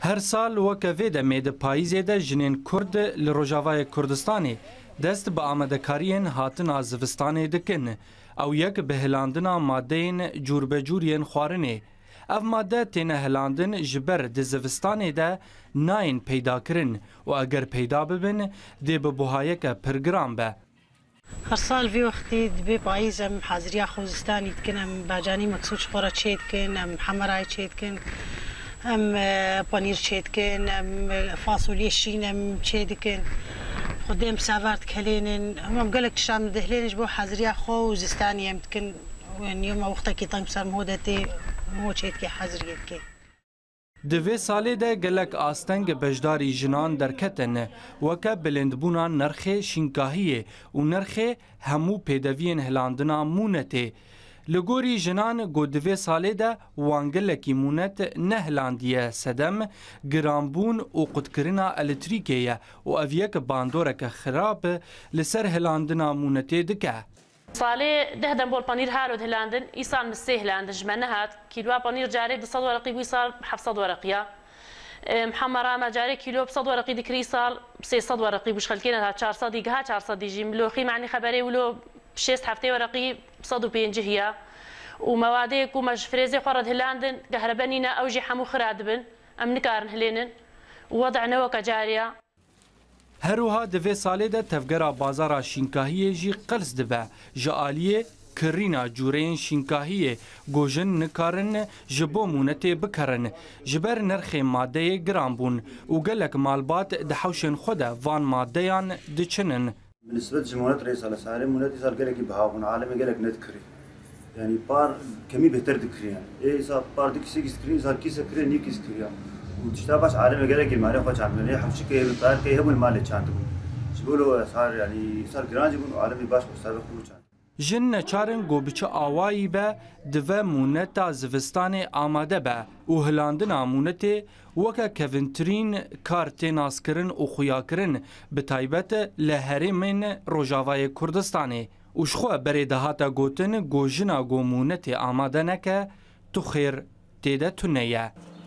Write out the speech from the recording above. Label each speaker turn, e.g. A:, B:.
A: هر سال وکه دمه د پاییزê de jinên Kurd li Rojavayê Kurdistanê dest bi amadekariyên hatina zivistanê dikin. Ew yek bi hilandina madeyên cûrbecûr yên xwarinê. Ev madde têne hilandin ji ber di zivistanê de nayên peydakirin û eger peyda bibin dê bi buhayeke pir giran be.
B: هر سال في وقتی دبی پاییز ام حاضریا خوزستانی دکن ام باجانی مکسوچ خورا چید کن ام حمرای چید کن ام پنیر چید کن ام فاصولی شین ام چید کن خودم سوارد کلینن هم قالك شام دهلينش بو حاضریا خوزستانی ام دکن و یوم وقتا کی تنگ سر مودتی مو چید کی حاضریت کی
A: Di vê salê de gelek asteng beşdarî jinan derketin weke bilindbûna nerxê şînkahiyê û nerxê hemû pêdeviyên hilandina mûnetê. Li gorî jinan got di vê salê de wan gelekî mûnet nehilandiye sedem, giranbûn û qutkirina elektrîkê ye û ev yek bandoreke xirab li ser hilandina mûnetê dike.
C: صالي دهدم بول بانير هارود هلاندن إيصال مسيه هلاندن جمعناها كيلو بانير جاري بصد ورقي ويصال بحفصد ورقية محمرة ما جاري كيلو بصد ورقي دكري صال بسي صد ورقي بوش خلكينا ها 400 ها 400 يجي ملوخي معني خبري ولو بشيست حفتي ورقي بصد وبينجي هي ومواديك ومجفريزي خورد هلاندن كهربانينا أوجي حمو خرادبن أم نكارن هلينن ووضعنا وكجارية
A: Herûha di vê salê de tevgera bazara şînkahiyê jî qels dibe. Ji aliyê kirîna cûreyên şînkahiyê gojin nikarin ji bo mûnetê bikerin. Ji ber nerxê maddeyê giran bûn û gelek malbat di hewşên xwe de van maddeyan diçinin.
D: بالنسبة لمونات رئيس على سعر مونات صار قالك بهاون عالمي قالك ندكري يعني بار كمي بهتر دكري يعني إيه صار بار دك سيكس كري صار كيس كري نيكس كري وتشتابش عالمي قالك المعرفة خش عملية حمشي كي بتاعر كي هم المال يشاندون شبولو صار يعني صار جرانج يقولوا عالمي باش صار خروج
A: Jin neçarin gobiçi awayî be dive mûneta zivistanê amade be û hilandina mûnetê weke kevintirîn kar tê naskirin û xuyakirin bi taybet li herêmên Rojavayê Kurdistanê û ji xwe berê dihata gotin gojina go mûnetê amade neke tu xêr têde tune ye.